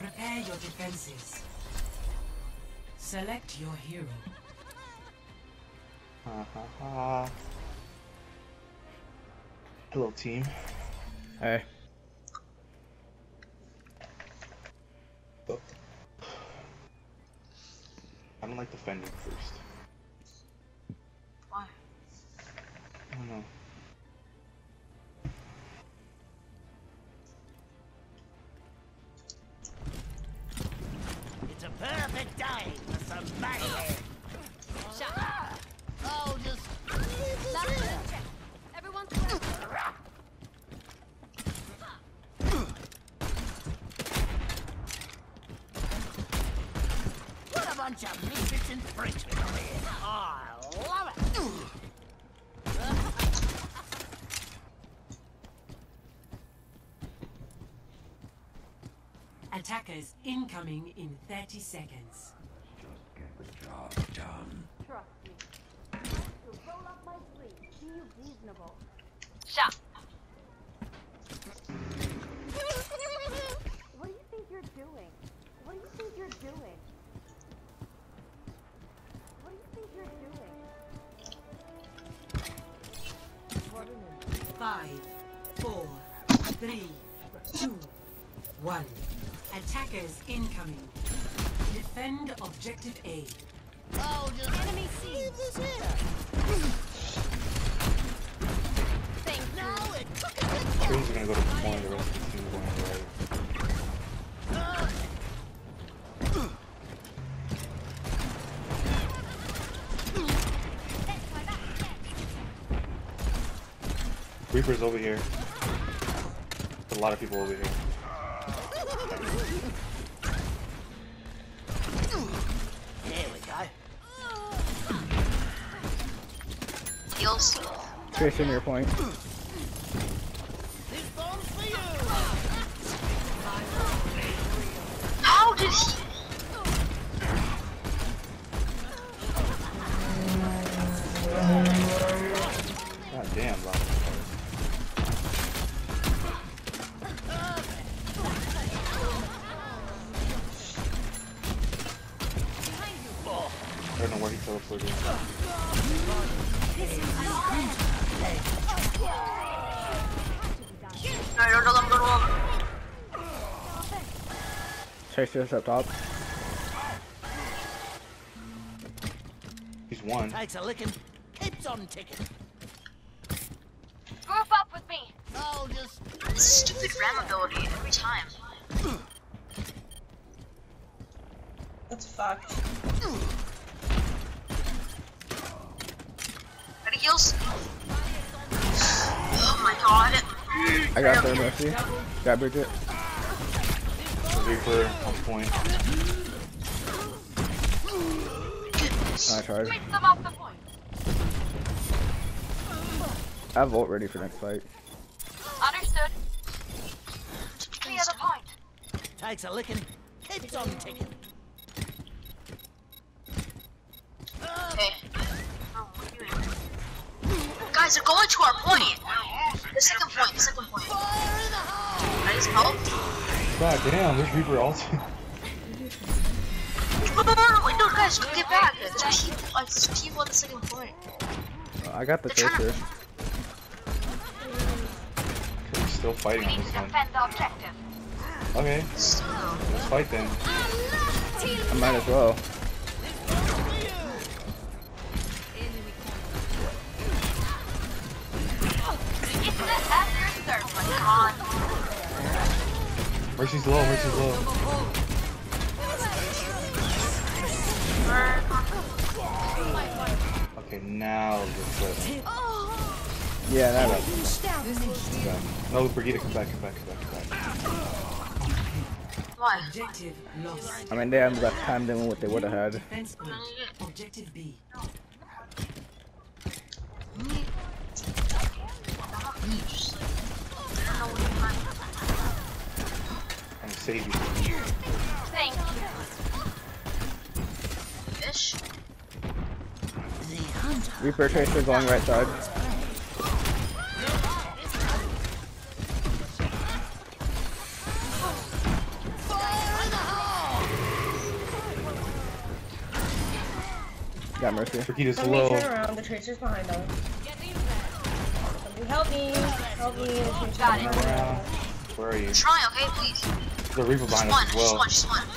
Prepare your defenses. Select your hero. Ha ha ha. Hello, team. Hey. Oh. I don't like defending first. Why? I don't know. It's a perfect day for some mayhem. Shut up. Oh, just Everyone what a bunch of misfits and freaks we got here. I love it. Attackers incoming in 30 seconds. Just get the job done. Trust me. You'll roll up my sleeve. Be reasonable. Shut. What do you think you're doing? What do you think you're doing? What do you think you're doing? 5, 4, 3, 2, 1. Attackers incoming. Defend objective A. Oh, just Enemy seen. leave this here. Thank you. No, it took a bit. Kill's gonna go to the point, the rest of the team going right. Reaper's over here. There's a lot of people over here. There we go. Heals. Tracer near point. This bomb's for you. How did he? God damn, bro. I don't know where he teleported. Tracer's up top. He's one. Takes a licking, keeps on ticking. Group up with me. Oh, just This stupid ram ability every time. That's fucked. Ready, heals? Oh my god. I got there, Mercy. Got Bridget. Reaper on point. Nice hard. Sweep them off the point. I have ult ready for next fight. Understood. Clear the point. takes a licking, keeps on ticking. Okay. Oh, what are you doing? Guys, they're going to our point. The second point, the second point. I just helped. God damn, this Reaper ulti. No, guys, get back. There's two people at the second point. I got the Tracer. He's still fighting We on need this to one. defend the objective. Okay, Still. let's fight then. I might as well. It's the after third one. Come on. Mercy's low, Mercy's low. Okay, now let's go. Yeah, that up. Okay. No, Brigitte, come back, come back, come back, come back. Why? Objective lost. I mean, they haven't got time than what they would have had. Defense point. Objective B. I'm gonna save you. Thank you. Fish? Reaper Tracer going right side. Got Mercy. Brigida's Somebody low. turn around. The Tracer's behind us. Somebody help me. Help me. The Tracer's Got it. behind us. Where are you? Try, okay, please. There's a Reaper Just behind one, us as just well. one, just one.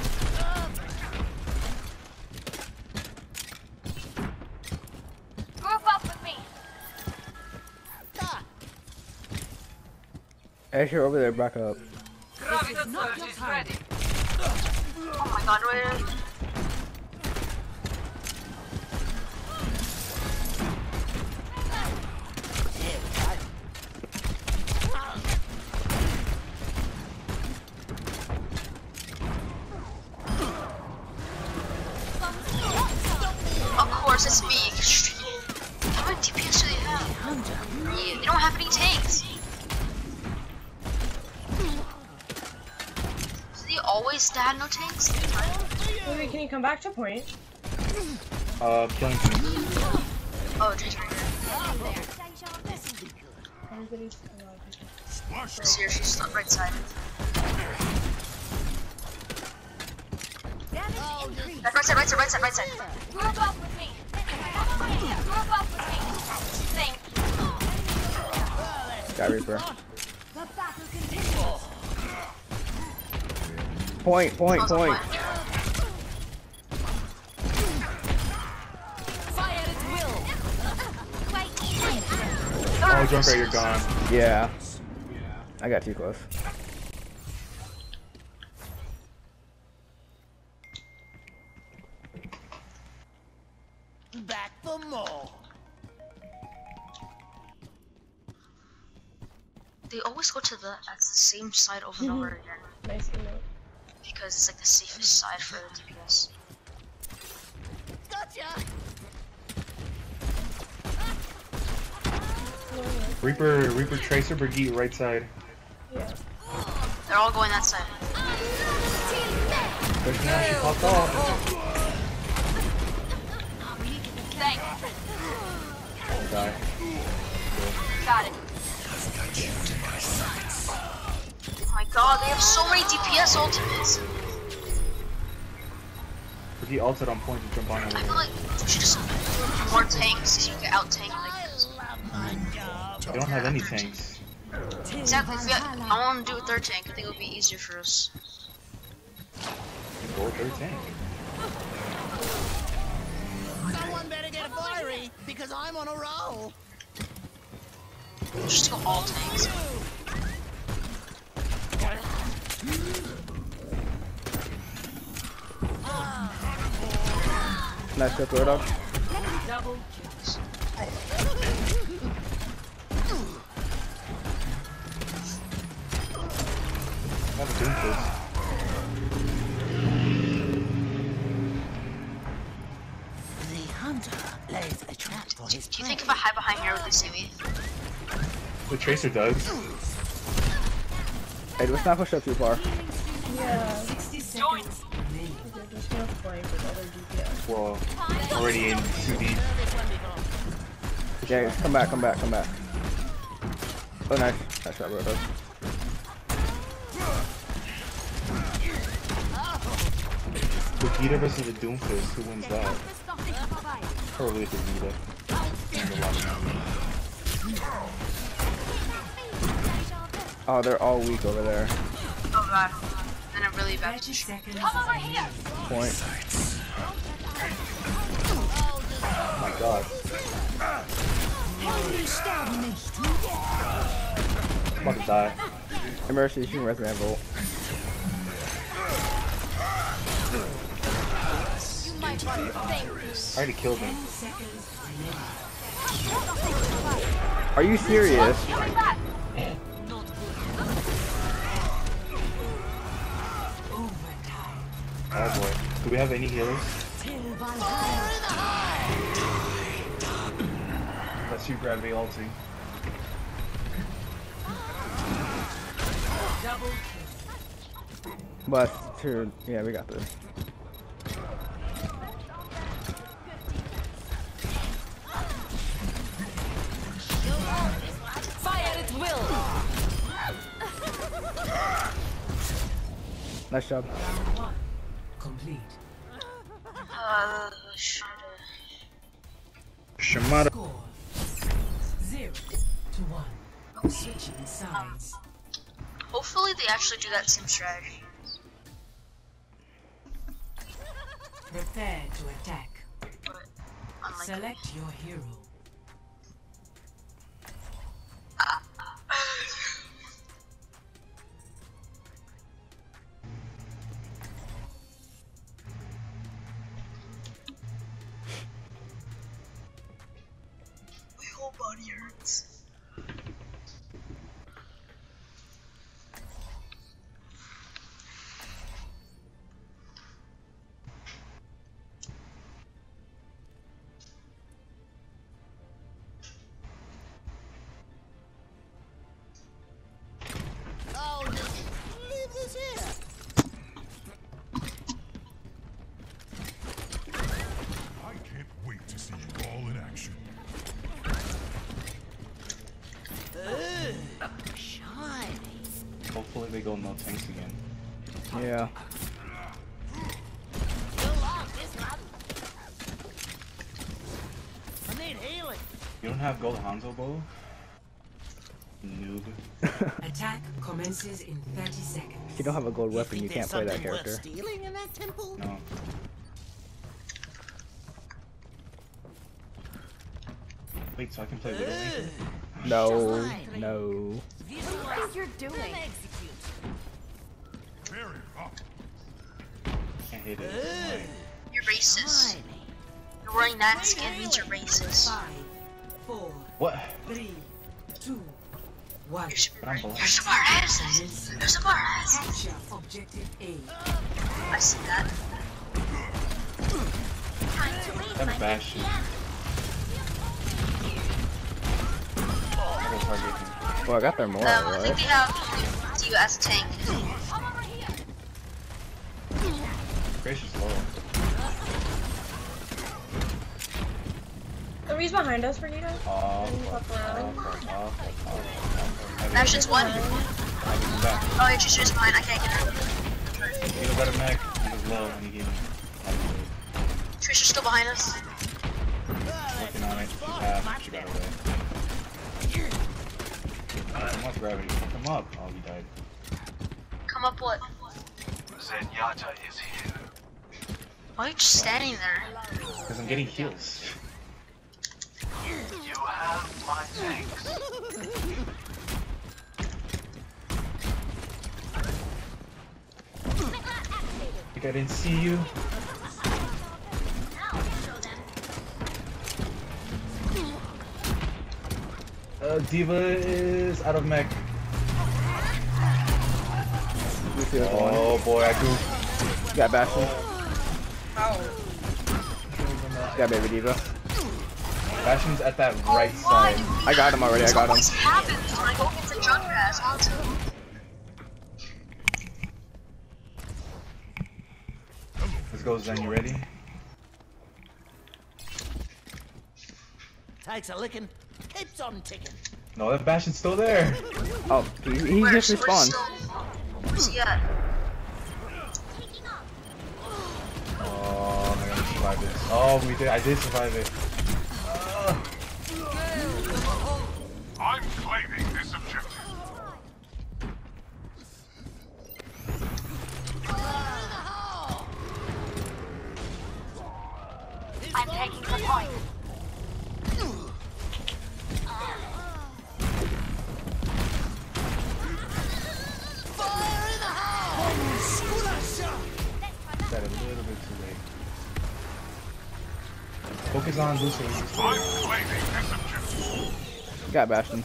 Group up with me. Asher, over there, back up. Oh my god, wait. Of course, it's me. How many DPS do they have? Yeah, they don't have any tanks. Do they always have no tanks? Wait, can you come back to point? Killing me. Oh, Tracer right here. Everybody's. Seriously, stop right side. Right side, right side, right side, right side. Group up with me. Group up with me. Thank you. Got Reaper. The battle continues. Point. Fire at will. Oh, Junkrat, you're gone. Yeah. I got too close. Back for more. They always go to the same side over and over again Nice to know. because it's like the safest side for the DPS. Gotcha. Reaper, Tracer, Brigitte, right side. Yeah. They're all going that side. There's now she popped off. Thank Die. Got it. Oh my god, they have so many DPS ultimates. Brigitte ulted on point to jump on I her. feel like we should just more tanks so you can out tank like this. They don't have any tanks. Exactly. If we had, I want to do a third tank. I think it would be easier for us. Go third tank. Someone better get fiery because I'm on a roll. Just go all tanks. Nice quick throw dog. Double kills. Have a Doomfist. The hunter lays a trap for his Do you prey. think if I hide behind here, would they see me? The Tracer does. Hey, let's not push up too far. Yeah. 60 seconds remaining. They're just gonna flank with other DPS. Well, already in too deep. Yeah, come back. Oh, nice. Nice shot, bro. Brigitte versus the Doomfist. Who wins that? Probably Brigitte. Oh, they're all weak over there. Oh god. Then I'm really bad 30 position. seconds Come over here. Point. Oh my god. I'm about to die. Hey, Mercy, you can res man volt. You might want to thank me. I already killed him. 10 seconds remaining. Are you serious? Coming back. Overtime. Oh boy. Do we have any healers? Till Valhalla. Unless you grab the ulti. Double kill. But, two, yeah, we got this. Fire at will. Nice job. Round 1 complete. Should Shimada. Score 0-1. Switching sides. Hopefully they actually do that same strategy. Prepare to attack. But unlikely. Select your hero. My whole body hurts. Oh, leave this here. I can't wait to see you all in action. Shiny. Hopefully they go no tanks again. Yeah. You'll like this one. I need healing. You don't have gold Hanzo bow? Noob. Attack commences in 30 seconds. If you don't have a gold weapon, you think can't there's play that something worth character. stealing in that temple? No. Wait, so I can play Widowmaker? No, no. What do you think you're doing? Very up. Can't hit it. It's annoying. You're racist. You're wearing that skin means you're racist. 5, 4, What? 3, 2, 1. You're super But I'm racist. black. You're super racist. You're super racist. Capture objective A. I see that. That Bastion. I go target him. Well, I got their more, I think right? they have you as a tank. Gracious low. Somebody's behind us, Brigitte. Bastion's one. Back. Oh, it's just mine. I can't get her. He was out of mech. He was low and he gave me. Trisha's still behind us. Working on it. She's half. She got away. Come up, gravity. Come up. Oh, he died. Come up, what? Zenyatta is here. Why are you just standing there? Because I'm getting heals. You have my thanks. I think I didn't see you. Diva is out of mech. Lucio's one. Oh boy, I goofed. Got Bastion. Got Baby Diva. Bastion's at that right side. I got him already, I This got him. always happens when I go against a Junkrat's also. Let's go, Zen. You ready? Takes a licking, keeps on ticking. No, that Bastion's still there. Oh, he just respawned. Where's he at? Oh, I'm gonna survive this. Oh, we did. I did survive it. I'm claiming this objective. I'm taking the point. Got a little bit too late. Focus on Lucio. I'm claiming this objective. Got Bastion.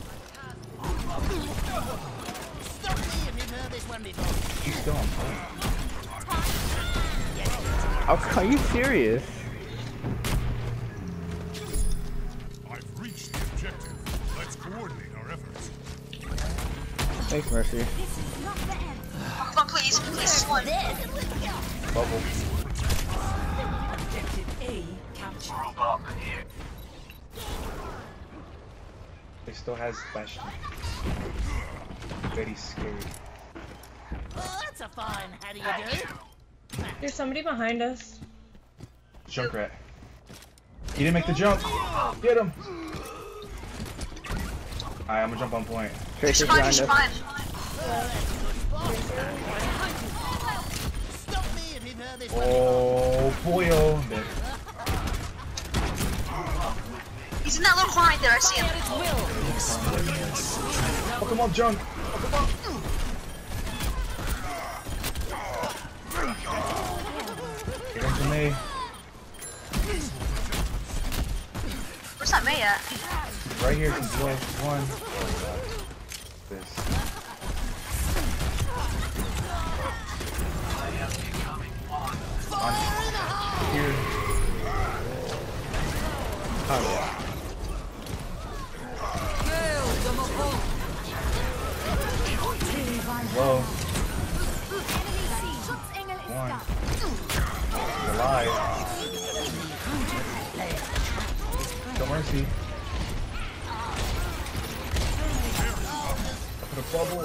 Stop me if you've heard this one before. He's still on point. Oh, are you serious? I've reached the objective. Let's coordinate our efforts. Thanks, Mercy. Come on, please. Please, one. Bubble. Objective A captured. Group up here. He still has Bastion. Very scary. Oh, that's a fine how do you do? There's somebody behind us. Junkrat. He didn't make the jump. Get him. Alright, I'm gonna jump on point. Tracer's Fine, behind he's us. fine. Stop me if you've heard this. Oh, boy, oh. Dead. He's in that little corner right there. I see him. Fuck him up, junk. Fuck him up. Get him to me. Where's that May at? Right here, control one. This. On here. Oh, whoa. One. He's alive. No mercy. Put a bubble.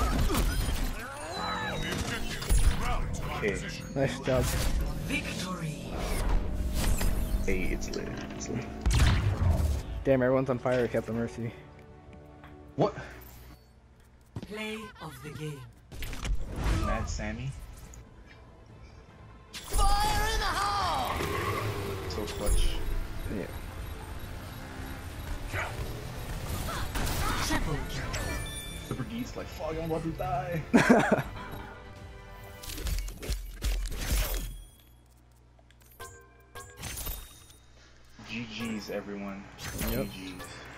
Okay. Nice job. Victory. Hey, it's lit. It's lit. Damn, everyone's on fire except for Mercy. What? Play of the game. Mad Sammy? Fire in the hole! So clutch. Yeah. Triple kill. Super Geeks like, fuck, I'm about to die. GG's, everyone. Yep. GG's.